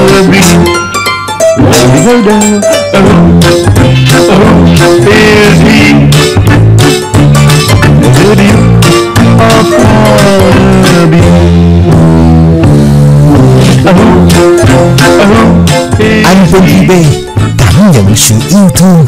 beat. Is he the Duke of Carnaby? Anh Benji B cảm nhận sự yêu thương.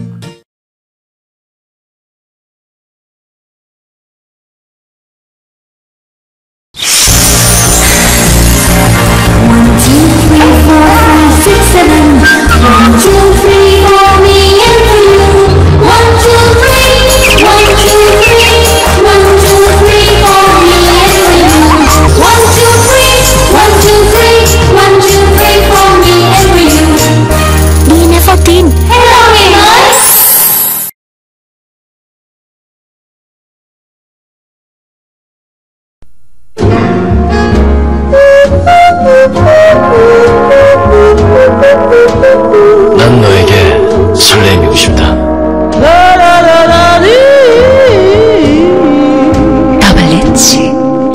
난 너에게 설레이고 싶다. 더블리치.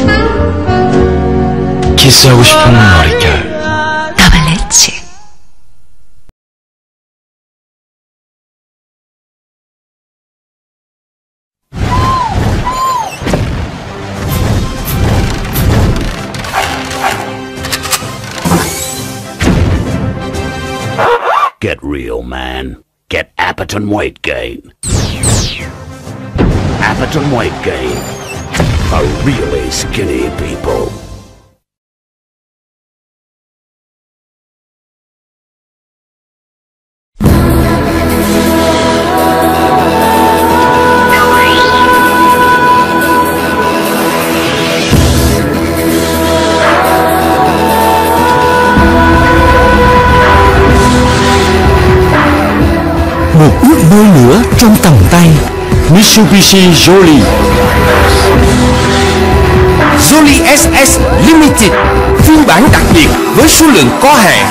키스하고 싶은 머릿결. 더블리치. Get real, man. Get Appleton Weight Gain. Appleton Weight Gain are really skinny people. Một ước mơ nữa trong tầm tay. Mitsubishi Jolly. Jolly SS Limited, phiên bản đặc biệt với số lượng có hạn.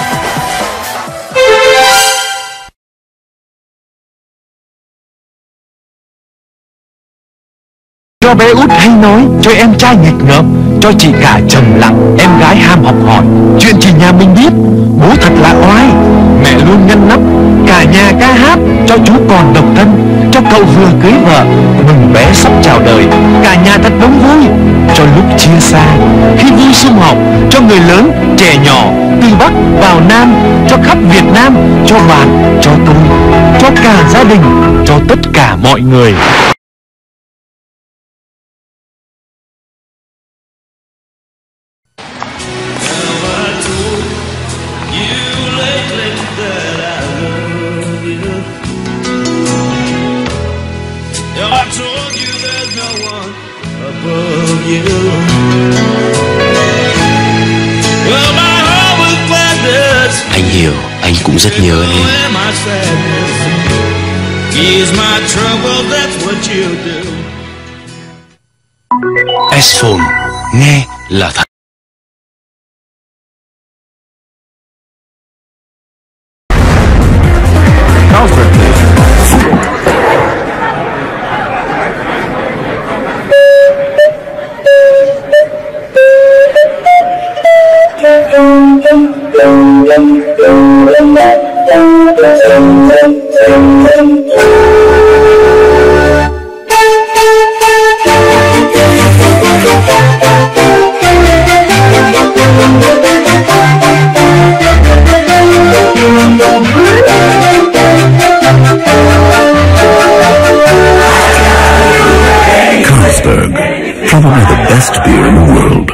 Cho bé út hay nói, cho em trai nghịch ngợm, cho chị cả trầm lặng, em gái ham học hỏi. Chuyện chỉ nhà mình biết, bố thật là oai, mẹ luôn ngăn nắp, cả nhà ca hát, cho chú còn độc thân, cho cậu vừa cưới vợ, mừng bé sắp chào đời, cả nhà thật đông vui. Cho lúc chia xa, khi vui sum họp, cho người lớn, trẻ nhỏ, từ Bắc vào Nam, cho khắp Việt Nam, cho bạn, cho tôi, cho cả gia đình, cho tất cả mọi người. Anh hiểu, anh cũng rất nhớ em. S-Phone, nghe là thật. Carlsberg, probably the best beer in the world.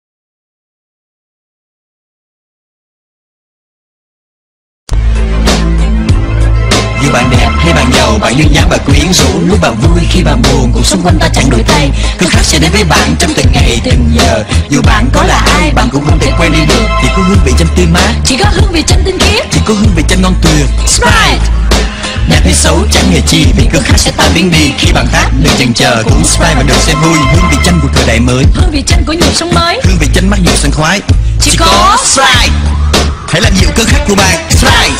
Dù bạn đẹp hay bạn giàu, bạn duyên dáng và quyến rũ. Lúc bạn vui khi bạn buồn, cuộc xung quanh ta chẳng đổi thay. Cơn khát sẽ đến với bạn trong từng ngày từng giờ. Dù bạn có là ai, bạn cũng không thể quên đi được. Chỉ có hương vị chanh tươi mát, Chỉ có hương vị chanh tinh khiết. chỉ có hương vị chanh ngon tuyệt. Sprite. Đẹp hay xấu chẳng hề chi, vì cơn khát sẽ tan biến đi khi bạn khát. Đừng chần chờ, uống Sprite và được sẽ vui. Hương vị chanh của thời đại mới, Hương vị chanh của nhịp sống mới. hương vị chanh mát dịu sảng khoái. Chỉ có Sprite. Hãy làm dịu cơn khát của bạn. Sprite.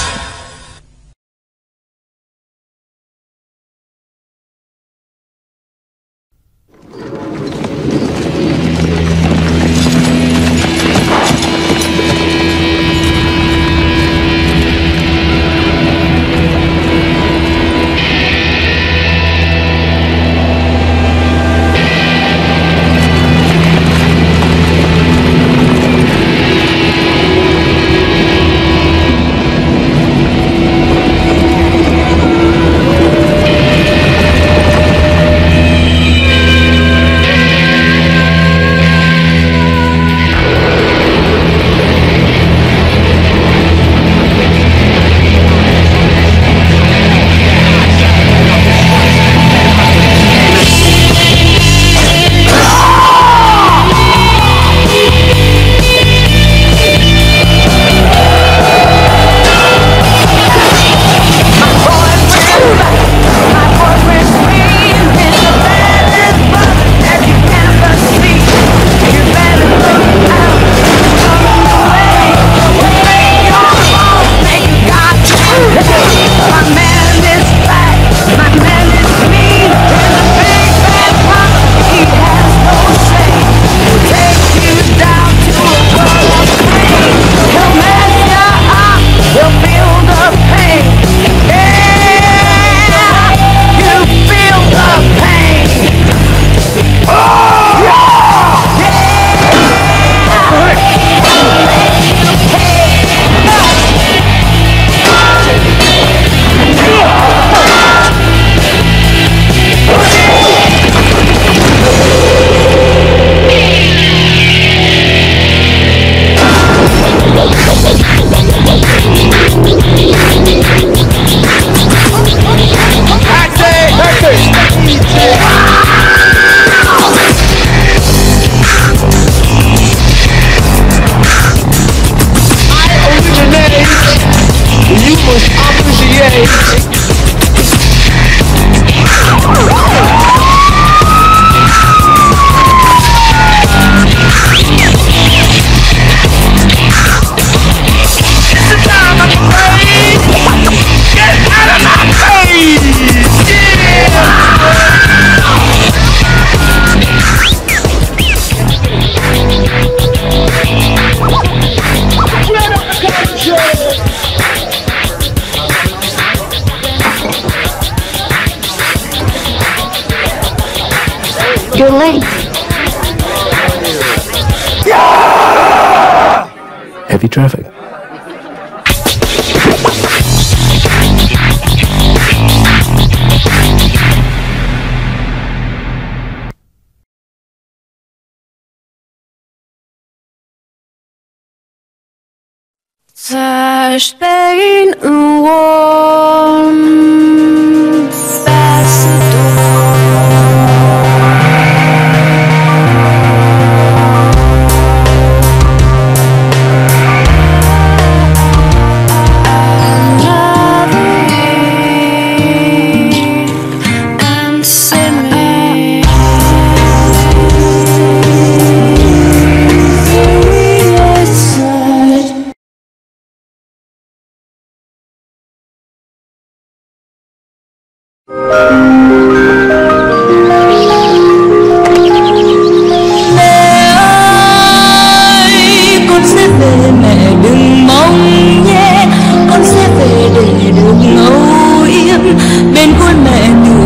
trường ấy. Heavy traffic. Verstehen warm bên khuôn mẹ từ